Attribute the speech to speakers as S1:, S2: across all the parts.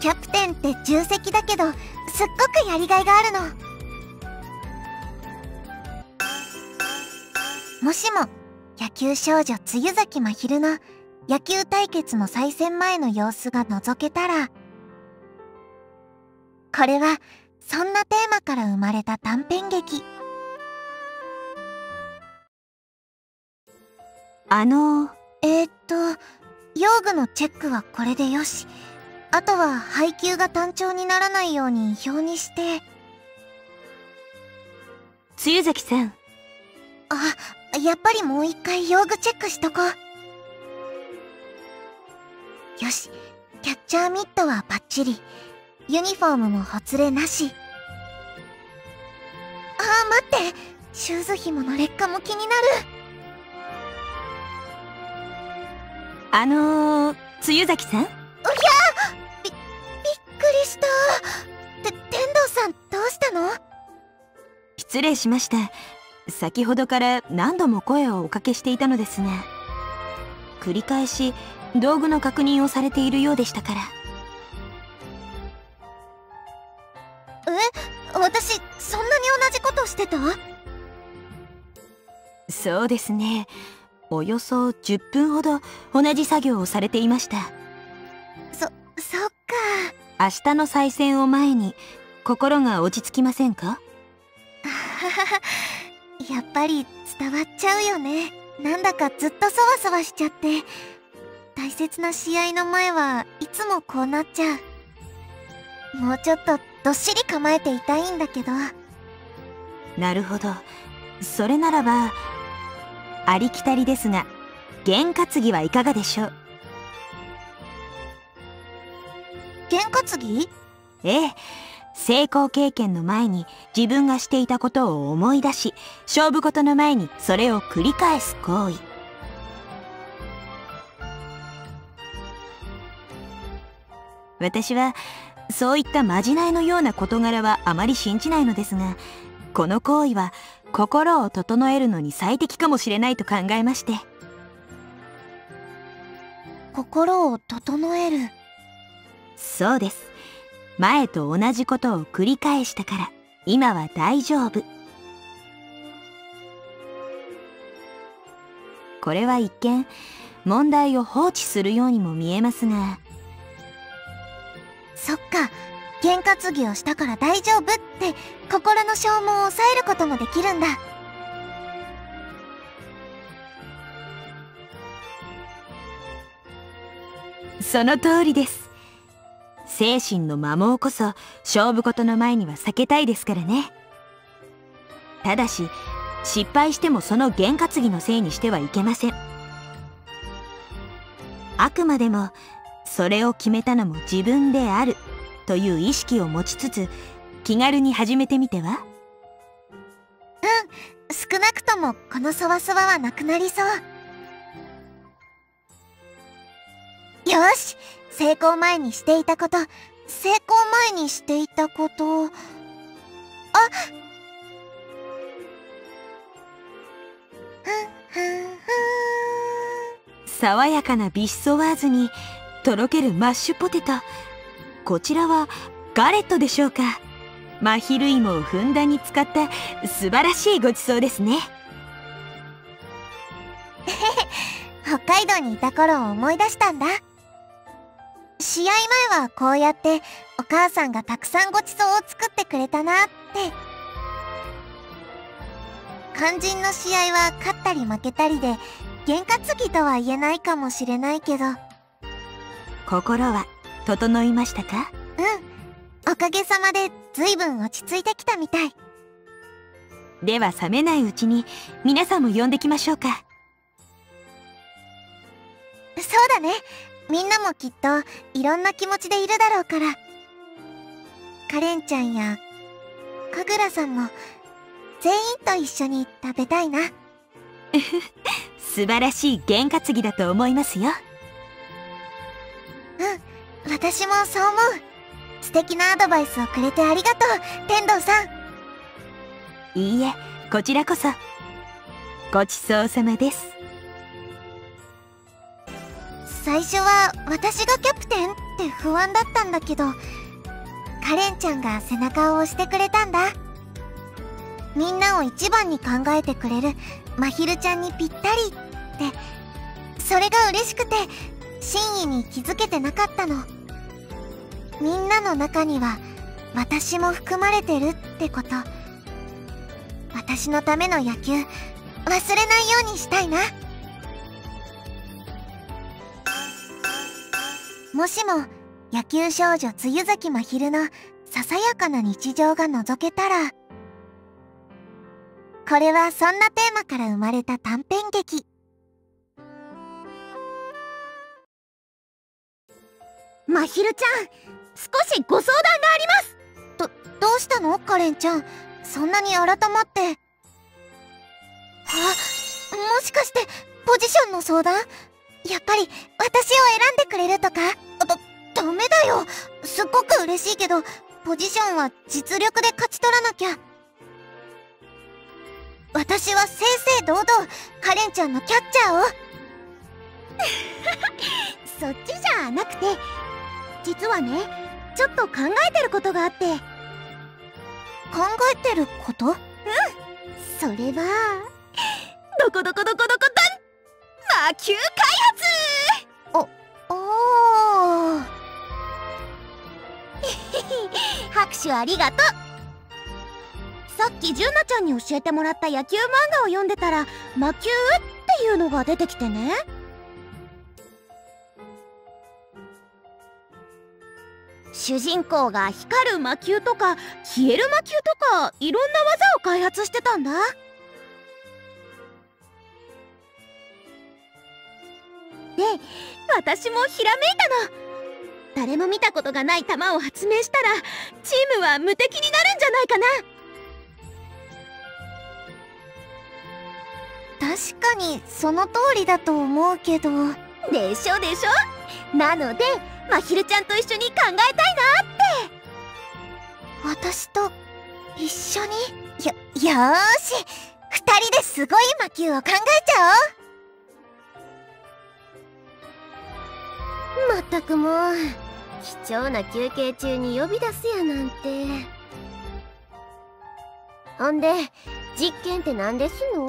S1: キャプテンって重責だけど、すっごくやりがいがあるの。もしも野球少女露崎まひるの野球対決の再戦前の様子が覗けたら、これはそんなテーマから生まれた短編劇。用具のチェックはこれでよし。あとは配球が単調にならないように表にして。
S2: 露崎さん。
S1: あ、やっぱりもう一回用具チェックしとこう。よし、キャッチャーミットはバッチリ。ユニフォームもほつれなし。待って、シューズ紐の劣化も気になる。
S2: 露崎さん。
S1: びっくりした。天童さん、どうしたの？
S2: 失礼しました。先ほどから何度も声をおかけしていたのですが、繰り返し道具の確認をされているようでしたから。
S1: 私、そんなに同じことしてた？
S2: そうですね。およそ10分ほど同じ作業をされていました。
S1: そっか。
S2: 明日の再戦を前に心が落ち着きませんか？
S1: やっぱり伝わっちゃうよね。なんだかずっとそわそわしちゃって。大切な試合の前はいつもこうなっちゃう。もうちょっとどっしり構えていたいんだけど。
S2: なるほど。それならばありきたりですが、験担ぎはいかがでしょう？
S1: 験担ぎ？
S2: ええ、成功経験の前に自分がしていたことを思い出し、勝負事の前にそれを繰り返す行為。私はそういったまじないのような事柄はあまり信じないのですが、この行為は心を整えるのに最適かもしれないと考えまして。
S1: 心を整える？
S2: そうです。前と同じことを繰り返したから今は大丈夫。これは一見問題を放置するようにも見えますが。
S1: そっか、験担ぎをしたから大丈夫って心の消耗を抑えることもできるんだ。
S2: その通りです。精神の摩耗こそ勝負事の前には避けたいですからね。ただし失敗してもその験担ぎのせいにしてはいけません。あくまでもそれを決めたのも自分であるという意識を持ちつつ気軽に始めてみては？
S1: 少なくともこのそわそわはなくなりそう。よし、成功前にしていたこと、成功前にしていたこと。
S2: 爽やかなビシソワーズにとろけるマッシュポテト。こちらはガレットでしょうか。マヒル芋をふんだんに使った素晴らしいごちそうですね。
S1: 北海道にいた頃を思い出したんだ。試合前はこうやってお母さんがたくさんごちそうを作ってくれたなって。肝心の試合は勝ったり負けたりで験担ぎとは言えないかもしれないけど。
S2: 心は整いましたか？
S1: おかげさまでずいぶん落ち着いてきたみたい。
S2: では冷めないうちに皆さんも呼んできましょうか。
S1: そうだね。みんなもきっといろんな気持ちでいるだろうから。カレンちゃんや神楽さんも全員と一緒に食べたいな。
S2: 素晴らしい験担ぎだと思いますよ。
S1: 私もそう思う。素敵なアドバイスをくれてありがとう、天童さん。
S2: いいえ、こちらこそ。ごちそうさまです。
S1: 最初は私がキャプテンっって不安だったんだけど、カレンちゃんが背中を押してくれたんだ。みんなを一番に考えてくれるまひるちゃんにぴったりって、それが嬉しくて真意に気づけてなかったの。みんなの中には私も含まれてるってこと。私のための野球忘れないようにしたいな。もしも野球少女露崎まひるのささやかな日常が覗けたら。これはそんなテーマから生まれた短編劇。
S3: まひるちゃん、少しご相談があります。
S1: どうしたのカレンちゃん、そんなに改まって。もしかしてポジションの相談？やっぱり私を選んでくれるとか？ダメだよ。すっごく嬉しいけど、ポジションは実力で勝ち取らなきゃ。私は正々堂々カレンちゃんのキャッチャーを。
S3: そっちじゃなくて、実はね、ちょっと考えてることがあって。
S1: 考えてること？
S3: それはどこどこどこどこだん、魔球開発。
S1: おー
S3: 拍手ありがとう。さっき純奈ちゃんに教えてもらった野球漫画を読んでたら、魔球っていうのが出てきてね。主人公が光る魔球とか消える魔球とかいろんな技を開発してたんだ。で、私もひらめいたの。誰も見たことがない球を発明したらチームは無敵になるんじゃないかな。
S1: 確かにその通りだと思うけど。
S3: でしょでしょ。なのでまひるちゃんと一緒に考えたいなって。
S1: 私と一緒に？よーし、2人ですごい魔球を考えちゃ
S3: おう。まったくもう、貴重な休憩中に呼び出すやなんて。ほんで、実験って何ですの？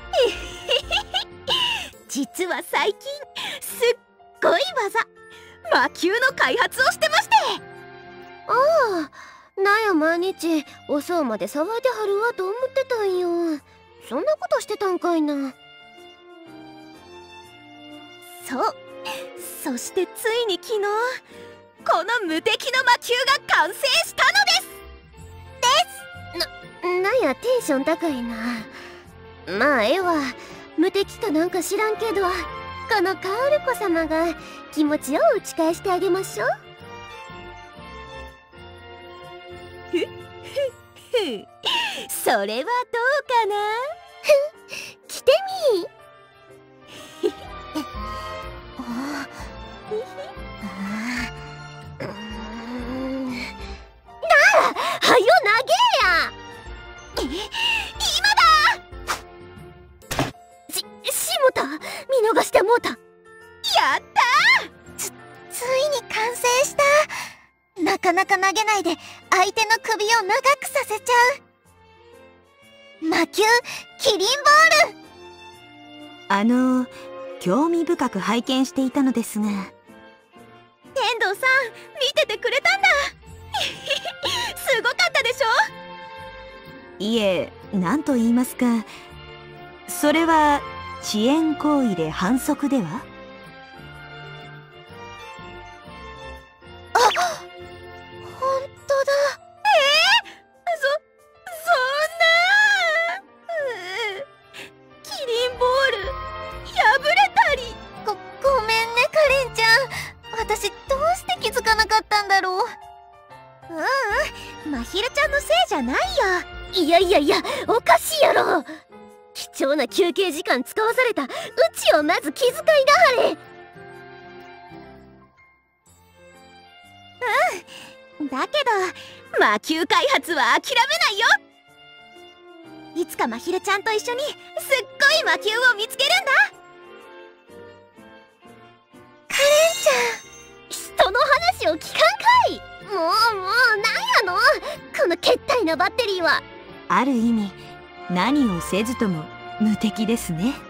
S3: 実は最近すっごい技、魔球の開発をしてまして。ああ、なんや毎日遅うまで騒いではるわと思ってたんよ。そんなことしてたんかいな。そう、そしてついに昨日この無敵の魔球が完成したのですなんやテンション高いな。まあええわ、無敵かなんか知らんけど、このカオル子様が気持ちを打ち返してあげましょう。それはどうかな。来てみはよ投げや。今だ。しもた、見逃してもうた。やったー。
S1: ついに完成した。なかなか投げないで相手の首を長くさせちゃう魔球キリンボール。
S2: 興味深く拝見していたのですが。
S3: 天童さん、見ててくれたんだ。すごかったでしょ。
S2: いえ、何と言いますか、それは遅延行為で反則では？
S1: ほんとだ。
S3: そんなキリンボール破れたり。
S1: ごめんねカレンちゃん、私どうして気づかなかったんだろう。
S3: まひるちゃんのせいじゃないよ。いやおかしいやろ。貴重な休憩時間使わされたうちをまず気遣いなはれ。だけど魔球開発は諦めないよ。いつかまひるちゃんと一緒にすっごい魔球を見つけるんだ。
S1: カレンちゃん、
S3: 人の話話を聞かんかい。もうなんやのこのけったいなバッテリーは。
S2: ある意味何をせずとも無敵ですね。